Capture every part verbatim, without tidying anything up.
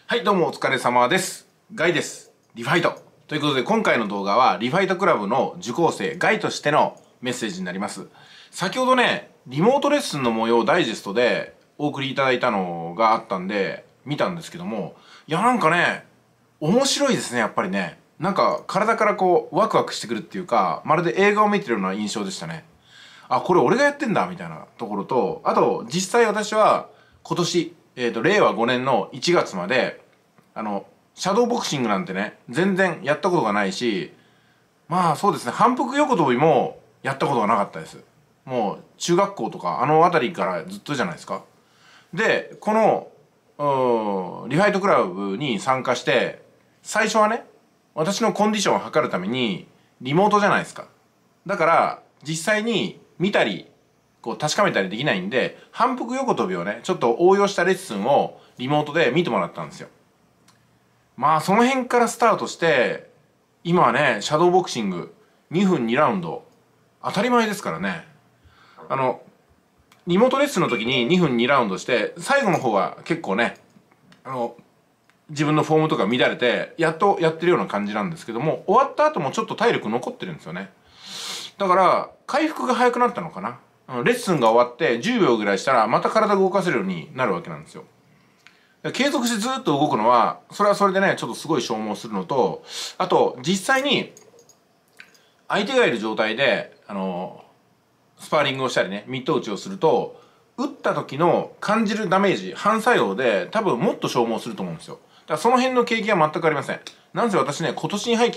はい、どうもお疲れ様です。ガイです。リファイト。ということで、今回の動画は、リファイトクラブの受講生、ガイとしてのメッセージになります。先ほどね、リモートレッスンの模様をダイジェストでお送りいただいたのがあったんで、見たんですけども、いや、なんかね、面白いですね、やっぱりね。なんか、体からこう、ワクワクしてくるっていうか、まるで映画を見てるような印象でしたね。あ、これ俺がやってんだ、みたいなところと、あと、実際私は、今年、えっと、れいわごねんのいちがつまで、あの、シャドーボクシングなんてね、全然やったことがないし、まあそうですね、反復横跳びもやったことがなかったです。もう、中学校とか、あの辺りからずっとじゃないですか。で、この、うん、リファイトクラブに参加して、最初はね、私のコンディションを測るために、リモートじゃないですか。だから、実際に見たり、こう確かめたりできないんで、反復横跳びをね、ちょっと応用したレッスンをリモートで見てもらったんですよ。まあその辺からスタートして、今はね、シャドーボクシングにふんにラウンド、当たり前ですからね。あの、リモートレッスンの時ににふんにラウンドして、最後の方は結構ね、あの、自分のフォームとか乱れて、やっとやってるような感じなんですけども、終わった後もちょっと体力残ってるんですよね。だから、回復が早くなったのかな。レッスンが終わってじゅうびょうぐらいしたらまた体動かせるようになるわけなんですよ。継続してずっと動くのは、それはそれでね、ちょっとすごい消耗するのと、あと、実際に、相手がいる状態で、あの、スパーリングをしたりね、ミット打ちをすると、打った時の感じるダメージ、反作用で、多分もっと消耗すると思うんですよ。だからその辺の経験は全くありません。なんせ私ね、今年に入って、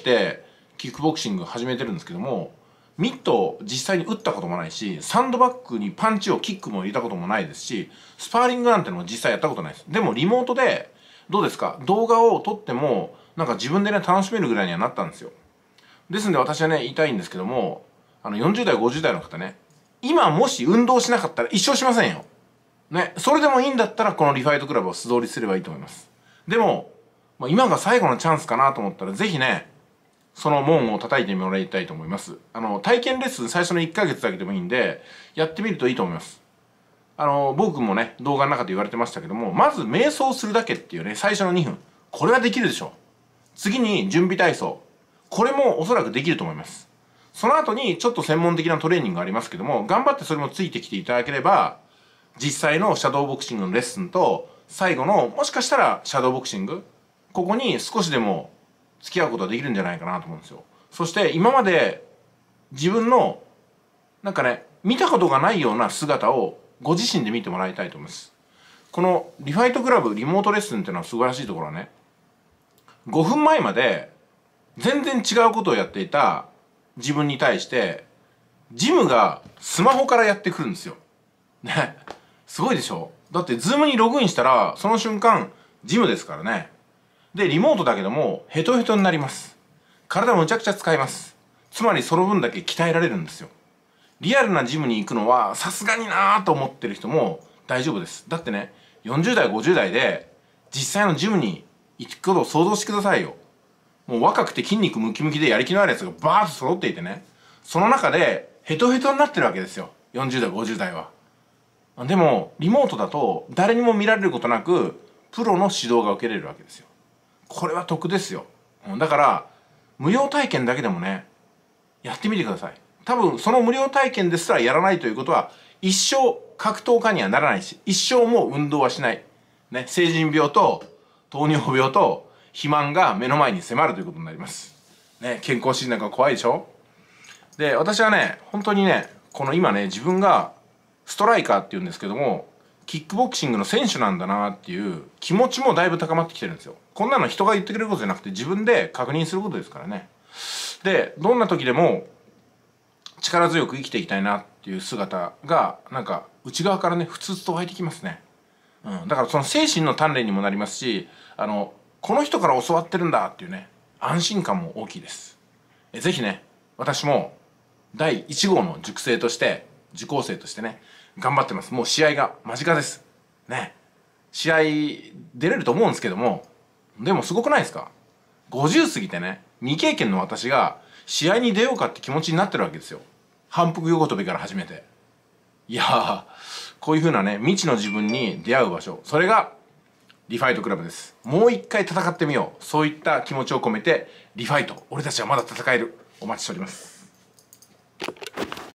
キックボクシング始めてるんですけども、ミットを実際に打ったこともないし、サンドバッグにパンチをキックも入れたこともないですし、スパーリングなんてのも実際やったことないです。でもリモートで、どうですか、動画を撮っても、なんか自分でね、楽しめるぐらいにはなったんですよ。ですんで私はね、言いたいんですけども、あのよんじゅうだい、ごじゅうだいの方ね、今もし運動しなかったら一生しませんよ。ね、それでもいいんだったらこのリファイトクラブを素通りすればいいと思います。でも、まあ、今が最後のチャンスかなと思ったら、ぜひね、その門を叩いてもらいたいと思います。あの、体験レッスン最初のいっかげつだけでもいいんで、やってみるといいと思います。あの、僕もね、動画の中で言われてましたけども、まず瞑想するだけっていうね、最初のにふん。これはできるでしょう。次に準備体操。これもおそらくできると思います。その後にちょっと専門的なトレーニングがありますけども、頑張ってそれもついてきていただければ、実際のシャドーボクシングのレッスンと、最後の、もしかしたらシャドーボクシング、ここに少しでも付き合うことができるんじゃないかなと思うんですよ。そして今まで自分のなんかね、見たことがないような姿をご自身で見てもらいたいと思います。このリファイトクラブリモートレッスンっていうのは素晴らしいところはね、ごふんまえまで全然違うことをやっていた自分に対してジムがスマホからやってくるんですよ。ね。すごいでしょ。だってズームにログインしたらその瞬間ジムですからね。で、リモートだけどもヘトヘトになります。体むちゃくちゃ使います。つまりその分だけ鍛えられるんですよ。リアルなジムに行くのはさすがになぁと思ってる人も大丈夫です。だってね、よんじゅうだい、ごじゅうだいで実際のジムに行くことを想像してくださいよ。もう若くて筋肉ムキムキでやる気のあるやつがバーッと揃っていてね、その中でヘトヘトになってるわけですよ。よんじゅうだい、ごじゅうだいは。でも、リモートだと誰にも見られることなく、プロの指導が受けれるわけですよ。これは得ですよ。だから、無料体験だけでもね、やってみてください。多分その無料体験ですらやらないということは、一生格闘家にはならないし、一生もう運動はしない。ね、成人病と糖尿病と肥満が目の前に迫るということになります。ね、健康診断が怖いでしょ。で、私はね、本当にね、この今ね、自分がストライカーっていうんですけども、キックボクシングの選手なんだなっていう気持ちもだいぶ高まってきてるんですよ。こんなの人が言ってくれることじゃなくて自分で確認することですからね。で、どんな時でも力強く生きていきたいなっていう姿がなんか内側からね、ふつふつと湧いてきますね。うん、だからその精神の鍛錬にもなりますし、あのこの人から教わってるんだっていうね、安心感も大きいです。えぜひね、私もだいいち号の塾生として受講生としてね、頑張ってます。もう試合が間近ですね。試合出れると思うんですけども、でもすごくないですか。ごじゅう過ぎてね、未経験の私が試合に出ようかって気持ちになってるわけですよ。反復横跳びから始めて。いやー、こういう風なね、未知の自分に出会う場所、それがリファイトクラブです。もう一回戦ってみよう。そういった気持ちを込めて、リファイト、俺たちはまだ戦える。お待ちしております。